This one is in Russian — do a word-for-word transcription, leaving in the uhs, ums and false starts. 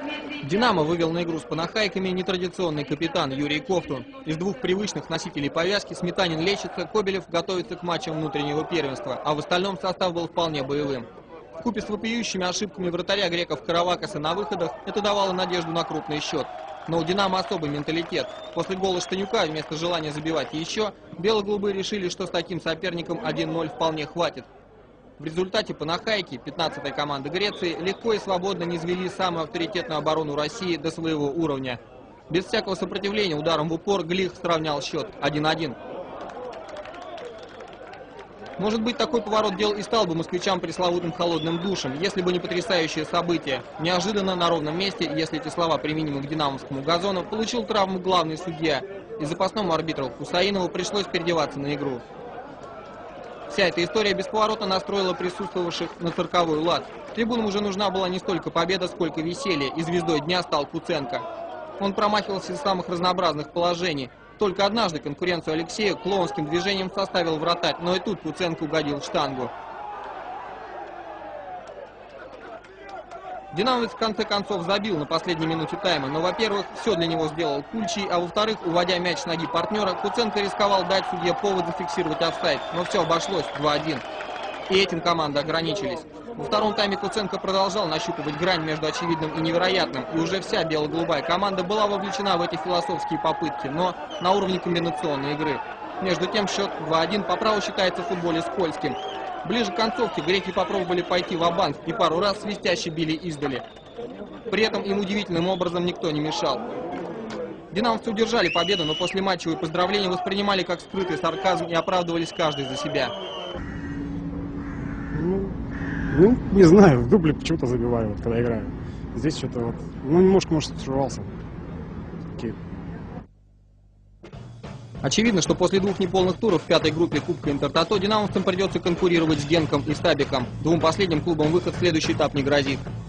«Динамо» вывел на игру с панахайками нетрадиционный капитан Юрий Ковтун. Из двух привычных носителей повязки Сметанин лечится, Кобелев готовится к матчам внутреннего первенства, а в остальном состав был вполне боевым. Вкупе с вопиющими ошибками вратаря греков Каравакаса на выходах это давало надежду на крупный счет. Но у «Динамо» особый менталитет. После гола Штанюка вместо желания забивать еще, бело-голубые решили, что с таким соперником один ноль вполне хватит. В результате панахайки, пятнадцатой команды Греции, легко и свободно низвели самую авторитетную оборону России до своего уровня. Без всякого сопротивления ударом в упор Глих сравнял счет один один. Может быть, такой поворот дел и стал бы москвичам пресловутым холодным душем, если бы не потрясающее событие. Неожиданно на ровном месте, если эти слова применимы к динамовскому газону, получил травму главный судья, и запасному арбитру Хусаинову пришлось переодеваться на игру. Вся эта история бесповоротно настроила присутствовавших на цирковой лад. Трибунам уже нужна была не столько победа, сколько веселье, и звездой дня стал Куценко. Он промахивался из самых разнообразных положений. Только однажды конкуренцию Алексею клоунским движением составил вратарь, но и тут Куценко угодил в штангу. Динамовец в конце концов забил на последней минуте тайма, но, во-первых, все для него сделал Кульчий, а во-вторых, уводя мяч с ноги партнера, Куценко рисковал дать судье повод зафиксировать офсайд, но все обошлось два один. И этим команды ограничились. Во втором тайме Куценко продолжал нащупывать грань между очевидным и невероятным, и уже вся бело-голубая команда была вовлечена в эти философские попытки, но на уровне комбинационной игры. Между тем счет два один по праву считается в футболе скользким. Ближе к концовке греки попробовали пойти ва-банк и пару раз свистяще били издали. При этом им удивительным образом никто не мешал. Динамовцы удержали победу, но после матчевые поздравления воспринимали как скрытый сарказм и оправдывались каждый за себя. Ну, ну не знаю, в дубле почему-то забиваю, вот, когда играю. Здесь что-то вот, ну немножко, может, сорвался. Окей. Очевидно, что после двух неполных туров в пятой группе Кубка Интертото динамовцам придется конкурировать с Генком и Стабиком. Двум последним клубам выход в следующий этап не грозит.